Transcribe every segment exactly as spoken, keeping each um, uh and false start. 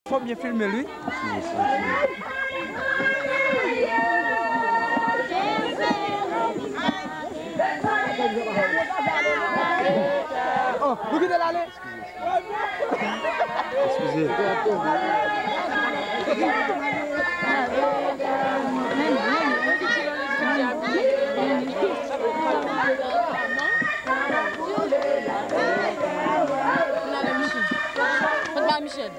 faut bien filmer lui. Oh, vous quittez l'aller. Excusez. Michel.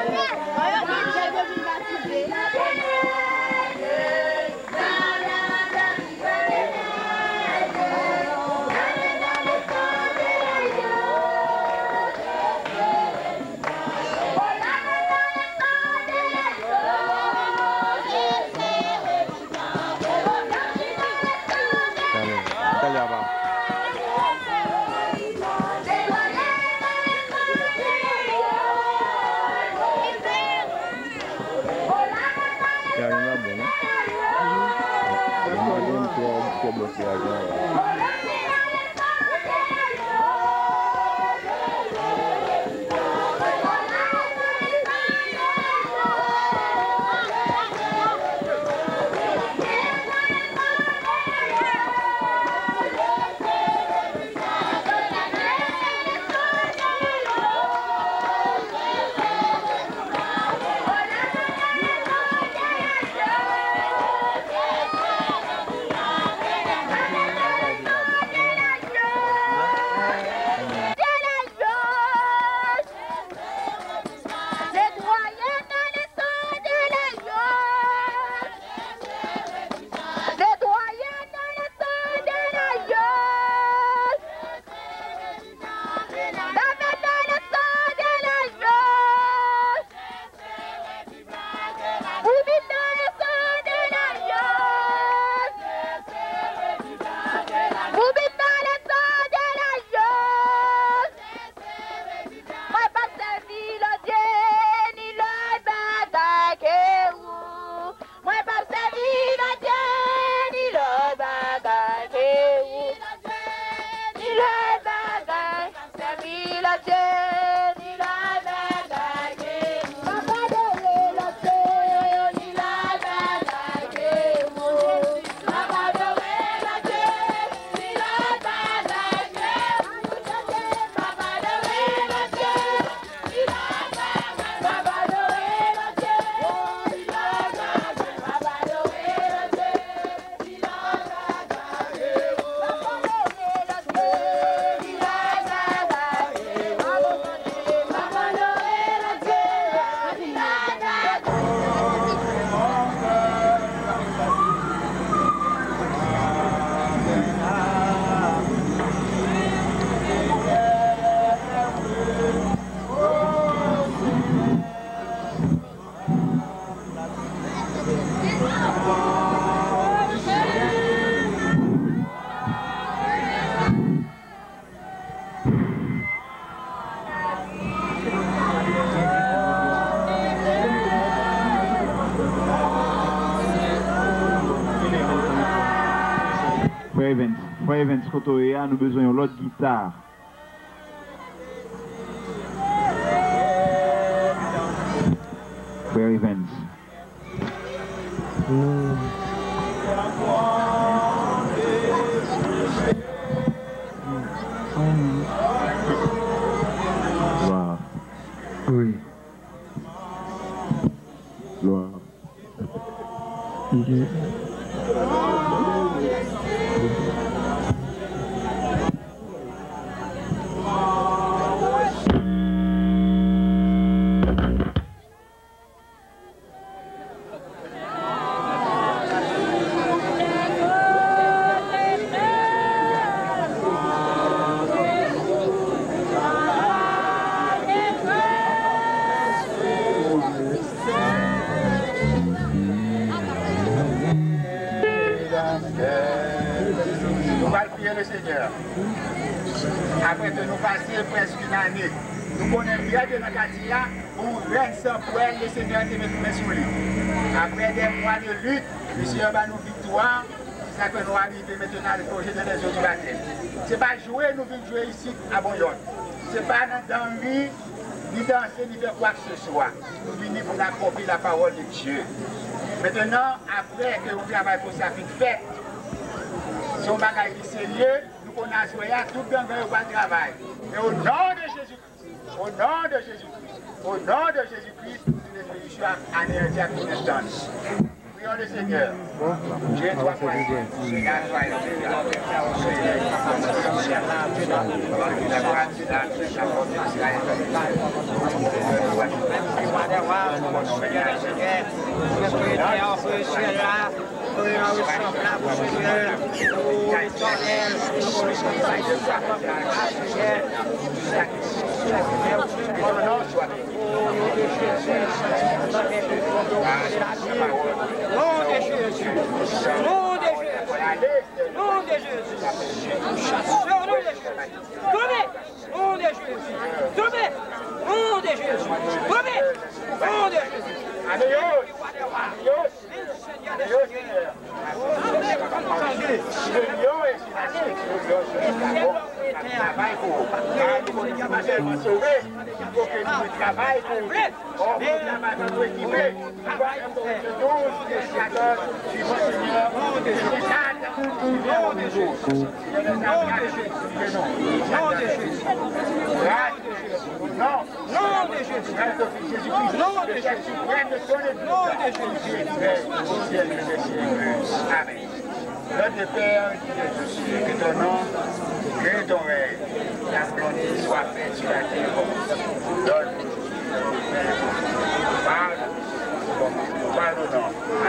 Frère Evans, quand nous avons besoin de l'autre guitare. Frère Evans. Mm. Gloire. Oui. Gloire. Mm-hmm. Après que nous passions presque une année, nous connaissons bien de notre quartier pour vingt-cinq points, le Seigneur te met nous sur lui. Après des mois de lutte, monsieur a nous victoire, c'est ça que nous arrivons maintenant au projet de les autres baptêmes. Ce n'est pas jouer, nous venons jouer ici à Bonyon. Ce n'est pas dans l'envie ni danser, ni faire quoi que ce soit. Nous venons pour accomplir la parole de Dieu. Maintenant, après que vous travaillez pour ça, fait, si on va gagner sérieux, nous connaissons tout le monde va travailler. Mais au nom de Jésus-Christ, au nom de Jésus-Christ, au nom de Jésus-Christ, je suis anéanti à tout instant. Prions le Seigneur. Dieu doit croire. Nom de Jésus, nom de Jésus, nom de Jésus, chasseur, nom de Jésus, tombez, nom de Jésus, tombez, nom de Jésus, tombez, nom de Jésus. Alléluia, Seigneur. Travail pour vous. Sauver. Il faut que nous travaillions pour vous. On va nous équiper. Nous allons douze dessinateurs du Seigneur. Nom de Jésus. Nom de Jésus. Nom de Jésus. Nom de Jésus. Non. Nom de Jésus. Nom de Jésus. Nom de Jésus. Amen. Notre Père qui est aux cieux, que ton nom, que ton règne, la volonté soit faite sur la terre. Donne-nous pardon, pardonnons à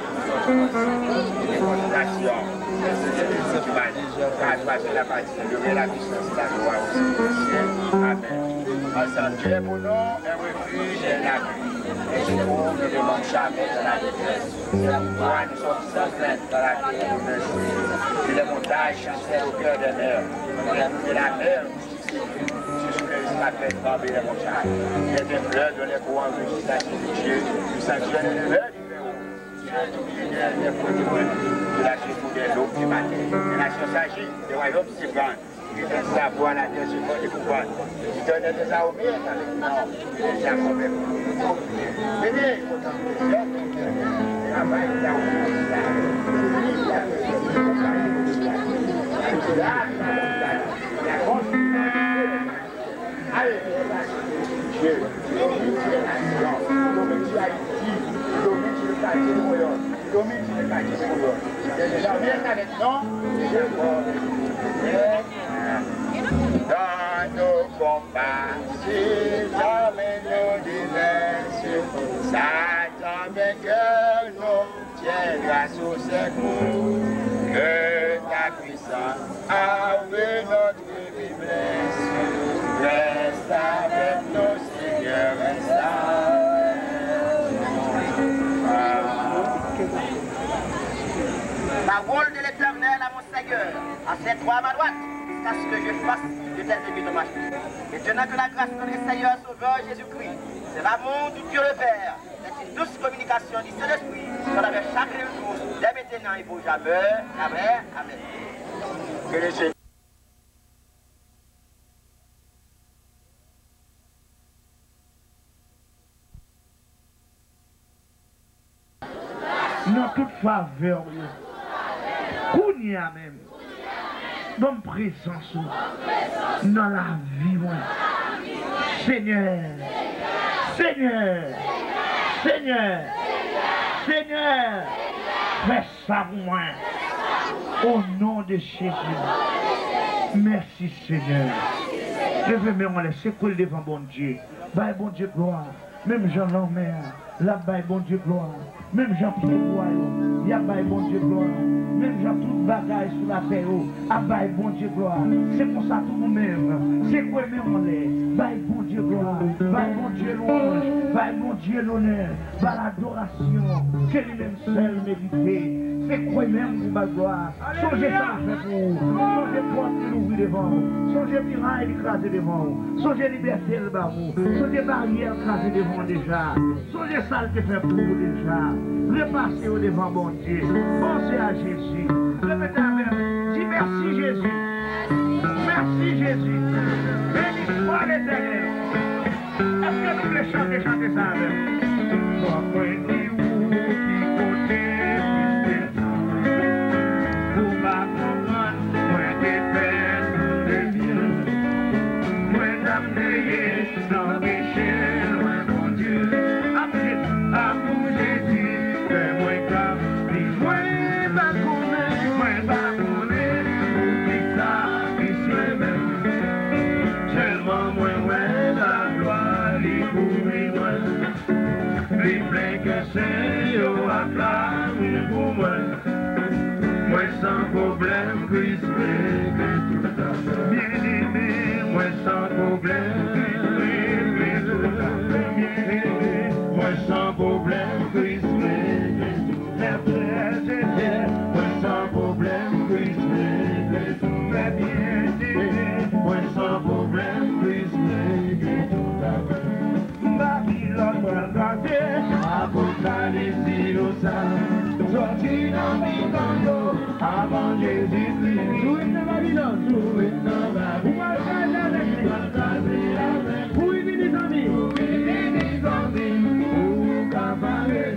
les condamnations, du mal, car toi c'est la partie de la puissance, la gloire aussi du ciel. Amen. Ensemble, Dieu est mon nom, un refuge et la pluie. Et je vous ne demande jamais dans la détresse. Moi, nous sommes sans crainte dans la terre de merci. Que les montagnes chancèrent au cœur des mers. Que la mer, sur les appels trembler les montagnes. Que des fleurs de les courants rugissent à Dieu. Que sanctionne le verre du verrou. Qui a tout mis des produits de la secours des eaux du matin. Et la chose agit, le royaume s'ébranle. Il fait savoir la terre sur le pouvoir. Il donne des armées avec nous. Il est déjà complètement. Venez, dans nos combats, si jamais nous diverses, Satan vainqueur nous tiendra sous ses coups. Que ta puissance avec notre faiblesse reste avec nous, Seigneur, reste Parole de l'Éternel à mon Seigneur, assieds-toi à ma droite, jusqu'à ce que je fasse de tes ennemis ton marché. Maintenant que la grâce de notre Seigneur Sauveur Jésus-Christ, c'est l'amour du Dieu le Père, c'est une douce communication du Saint-Esprit, qu'on avait chaque jour, dès maintenant et pour jamais. Amen. Amen. que le Seigneur. Dans toute faveur, Kounia même, dans présence, dans la vie, moi. Seigneur, Seigneur, Seigneur, Seigneur, fais ça pour moi. Au nom de Jésus. Merci Seigneur. Je veux me laisser couler devant bon Dieu. Bye bon Dieu gloire. Même Jean l'emmère. Là, bye bon Dieu gloire. Même Jean Pierre Royaux, il y a bye bon Dieu gloire. Même Jean toute bagaille sur la terre, à bye bon Dieu gloire. C'est pour ça tout nous-mêmes. C'est quoi même on est? Bye bon Dieu gloire. Bye bon Dieu louange. Bye bon Dieu l'honneur. Bye l'adoration. Que lui-même seul mérité. C'est quoi même pour ma gloire. Songez ça fait pour vous. Songez porte qui l'ouvre devant vous. Songez miraille écrasé devant vous. Songez liberté le bas vous. Songez barrière écrasée devant vous déjà. Songez ça qui fait pour vous déjà. Repassez au devant bon Dieu. Pensez à Jésus. Répétez avec. Dis merci Jésus. Merci Jésus. Béni soit l'Éternel. Est-ce que nous voulons chanter, chanter ça avec? Pourquoi dis-vous qui côté pour pas comprendre, moi des peines, des biens, moi d'amener sans péché, loin mon Dieu. À vous Jésus, fais-moi grave, dis-moi pas connaître, moi pas connaître, oublie ça, puis même. Tellement moi, ouais, la gloire, les courir, moi. Les pleins que c'est, yo, acclame pour moi. Moi sans problème, Christ, que tout à fait. Bien aimé, moi sans problème, Christ, tout à fait. Bien aimé, moi sans problème, Christ, tout à fait. Moi sans problème, Christ, tout à fait. Moi sans problème, Christ, tout à fait. Babylone, regardez, Apocalypse, innocent, sorti dans mes cantos, avant Jésus-Christ. Jouez dans Babylone, jouez dans Babylone. Où est les amis? Où est les amis? Où cabaret?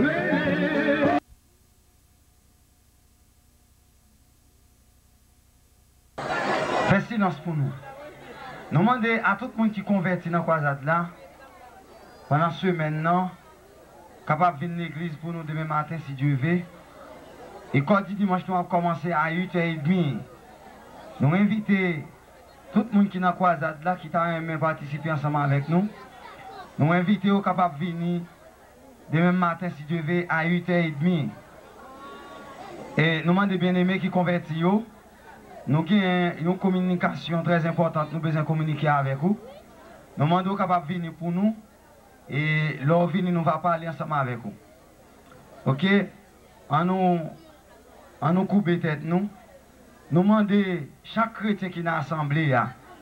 Fais silence pour nous. Nous demandons à tout le monde qui convertit dans la croisade là, pendant ce maintenant, capable de venir à l'église pour nous demain matin si Dieu veut. Et quand dit dimanche, nous avons commencé à huit heures trente. Nous invitons tout le monde qui est dans la croisade là, qui t'a aimé participer ensemble avec nous. Nous invitons aux capables de venir demain matin si Dieu veut à huit heures trente. Et nous demandons bien aimés qui convertissent. Nous avons une communication très importante, nous avons besoin de communiquer avec vous. Nous demandons capables de venir pour nous. Et leur venir, nous va parler ensemble avec vous. Ok? En nous, en nous couper tête, nous. Nous demandons chaque chrétien qui est dans l'assemblée,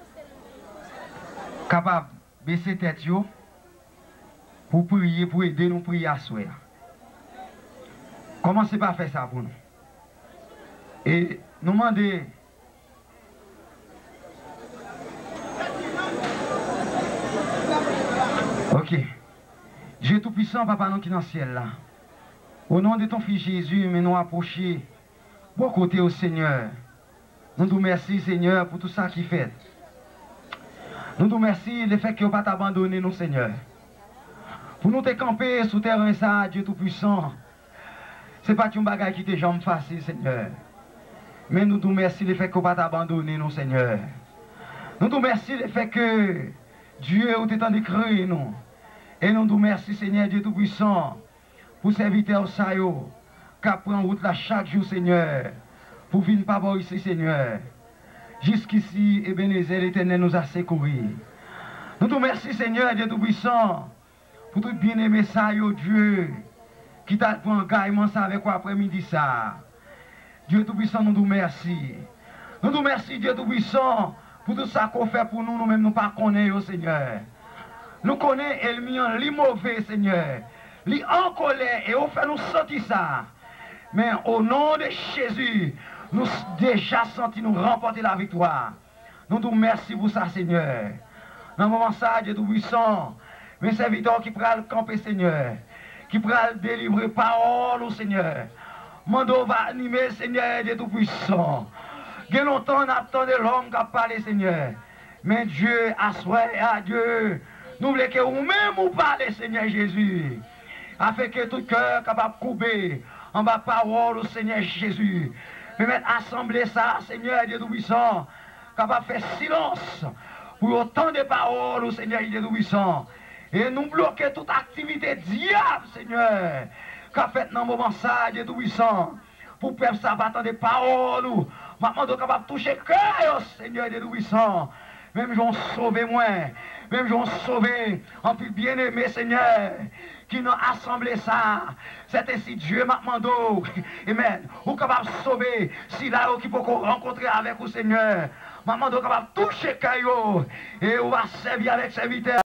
capable de baisser tête pour prier, pour aider nous à prier à soi. Commencez par faire ça pour nous. Et nous demandons. Ok. Dieu Tout-Puissant, Papa, nous qui est dans le ciel là. Au nom de ton Fils Jésus, mais nous approcher pour côté au Seigneur. Nous te remercions, Seigneur, pour tout ça qui fait. Nous te remercions le fait que vous pas t'abandonner, nous, Seigneur. Pour nous te camper sous terrain ça, Dieu Tout-Puissant. Ce n'est pas une bagaille qui te jambe facile, Seigneur. Mais nous te remercions le fait que vous pas t'abandonner, nous, Seigneur. Nous te remercions le fait que Dieu vous t'étend de créer, nous. Et nous te remercions, Seigneur, Dieu Tout-Puissant, pour serviteur ça, qui prend route là chaque jour, Seigneur, pour venir par ici, Seigneur. Jusqu'ici, Ebenezer, l'Éternel nous a secourus. Nous te remercions, Seigneur, Dieu Tout-Puissant, pour tout bien-aimé ça, Dieu, qui t'a pris un engagement ça avec quoi après-midi ça. Dieu Tout-Puissant, nous te remercions. Nous te remercions, Dieu Tout-Puissant, pour tout ça qu'on fait pour nous, nous-mêmes, nous ne connaissons pas, Seigneur. Nous connaissons Elmian, les mauvais, Seigneur. Les en colère, et on fait nous sentir ça. Mais au nom de Jésus, nous déjà senti nous remporter la victoire. Nous te remercions pour ça, Seigneur. Dans le moment ça, Dieu Tout-Puissant, mes serviteurs qui prennent le camper, Seigneur, qui prennent délivrer parole au Seigneur. Mando va animer, Seigneur, Dieu Tout-Puissant. Il y a longtemps, on attend de l'homme qui a parlé, Seigneur. Mais Dieu, assoit à Dieu. Nous voulons que vous-même vous parlez, Seigneur Jésus. Afin que tout cœur capable de couper en bas parole au Seigneur Jésus. Mais mettre assembler ça, Seigneur Dieu Tout-Puissant. Capable de faire silence pour autant de paroles au Seigneur Dieu Tout-Puissant. Et nous bloquer toute activité diable, Seigneur. Qu'a fait dans le moment ça, Dieu Tout-Puissant. Pour peuple ça va attendre des paroles. Maintenant, nous sommes capables de toucher le cœur, Seigneur Dieu Tout-Puissant. Même j'en sauvé moi. Même j'en sauvé en plus bien-aimé, Seigneur. Qui nous a assemblé ça. C'est ainsi Dieu m'a demandé. Amen. Vous capable de sauver. Si là, qui peut rencontrer avec vous, Seigneur. Maman, vous capable de toucher le cœur. Et on va servir avec serviteur.